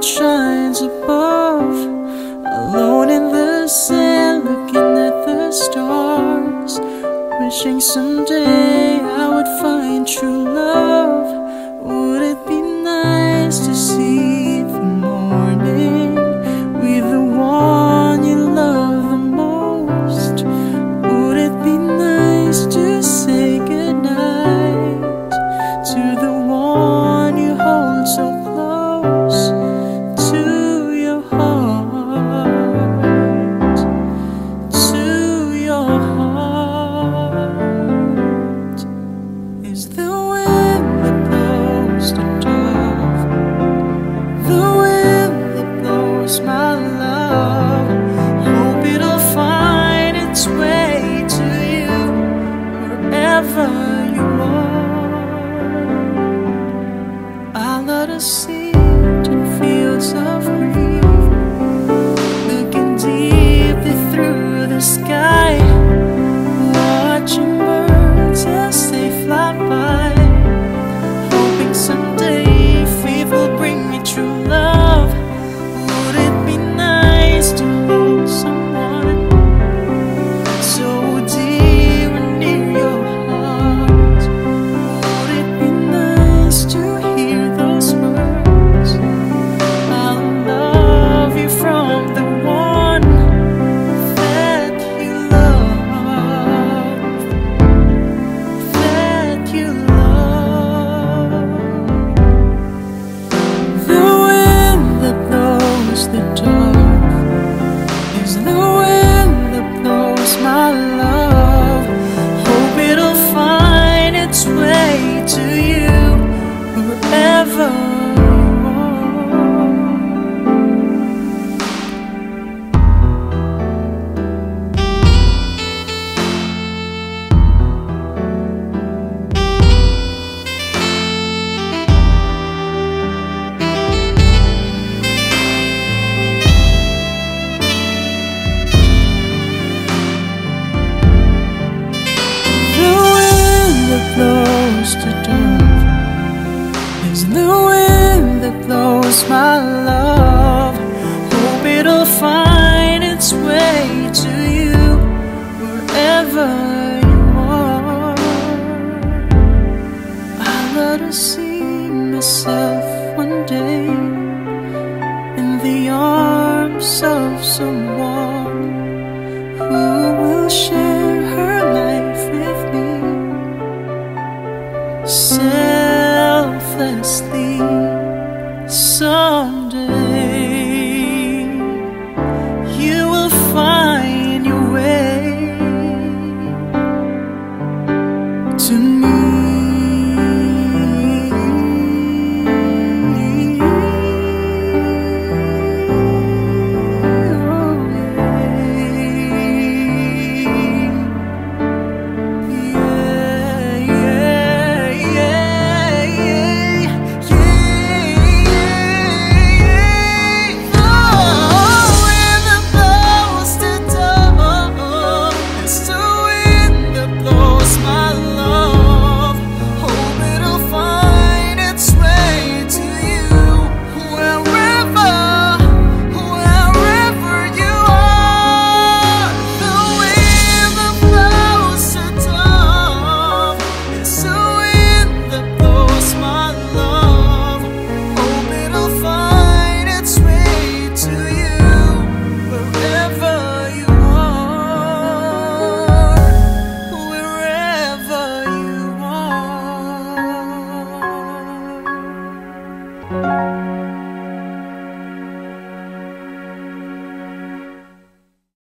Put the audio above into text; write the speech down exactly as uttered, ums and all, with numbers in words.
shines above, alone in the sand, looking at the stars, wishing someday I would find true love. Would it be nice to see the morning with the one you love the most? Would it be nice to say goodnight to the one you hold so close to your heart, to your heart? Is the wind that blows the dove, the wind that blows my love? Hope it'll find its way to you wherever you are. I'll let us see in fields of green, looking deeply through the sky, watching birds as they fly by, hoping someday faith will bring me true love. Would it be nice to hold someone so dear and near your heart? Would it be nice to hear those words, I'll love you from the one that you love, that you love? The wind that blows the dove is the wind that blows my love. Hope it'll find its way to you wherever you blows the dove is the wind that blows my love. Hope it'll find its way to you wherever you are. I'll let her see myself one day in the arms of someone who will share her life with me selflessly someday.